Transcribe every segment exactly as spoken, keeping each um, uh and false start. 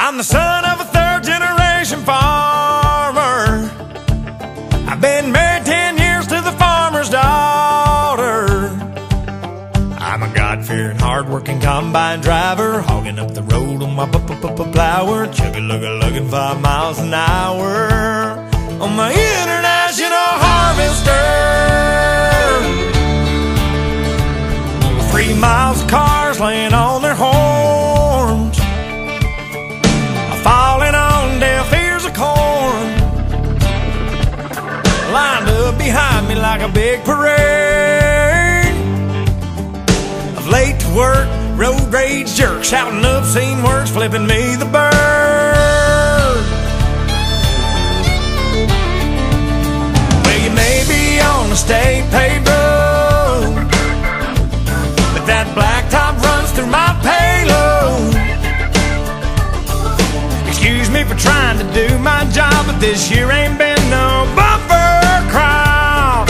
I'm the son of a third generation farmer. I've been married ten years to the farmer's daughter. I'm a God-fearing, hard-working combine driver, hogging up the road on my p-p-p-plower, chugga-lugga-lugging five miles an hour on my international harvester. Three miles of cars laying on their horns, falling on deaf ears of corn, lined up behind me like a big parade of late to work, road rage jerks, shouting obscene words, flipping me the bird. Well, you may be on a state paved road, but that blacktop runs through my payload. Excuse me for trying to do my job, but this year ain't been no bumper crop.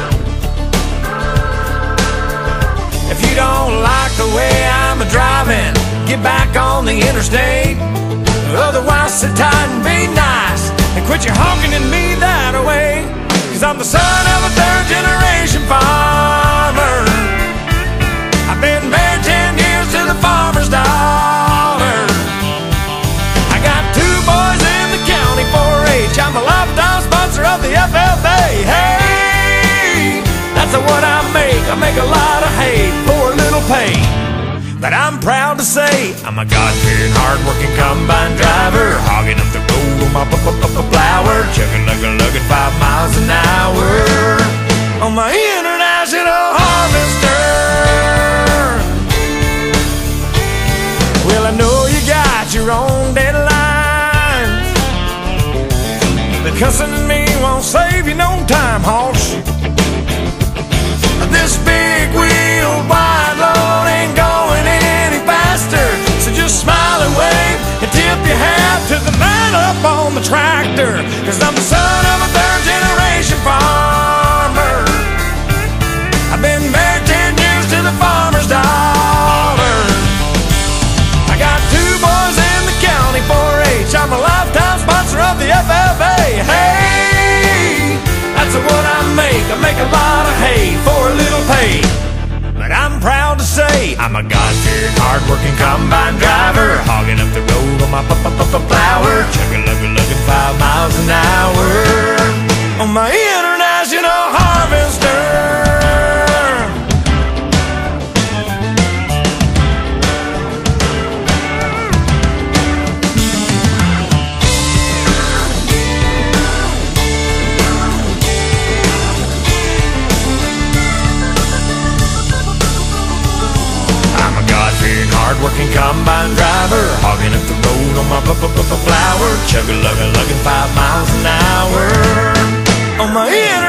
If you don't like the way I'm a-driving, get back on the interstate. Otherwise, sit tight and be nice and quit your honking at me that way. Cause I'm the son of a third generation farmer. I've been married ten years to the farmer's daughter. I got two boys in the county four H. I'm a lifetime sponsor of the F F A. Hey, that's what I make. I make a lot of hay for a little pay. But I'm proud to say I'm a God-fearing, hard-working combine driver, hogging up the road on my p-p-p-plower, chugga-lugga-lugging five miles an hour on my international harvester. Well, I know you got your own deadlines, but cussing at me won't save you no time, hoss. This big wheel wide load ain't going any faster, so just smile and wave and tip your hat to the man up on the tractor. Cause I'm the son of a third generation farmer. I've been married ten years to the farmer's daughter. I got two boys in the county four H. I'm a lifetime sponsor of the F F A. Hey, that's what I make. I make a lot of hay for a little pay. But I'm proud to say I'm a God-fearing, hard-working combine driver, hogging up the road on my p-p-p-plower, chugga-lugga-lugging five miles an hour on my international harvester. Hard-working combine driver, hogging up the road on my p-p-p-plower, chugga-lugga-lugging five miles an hour on my inner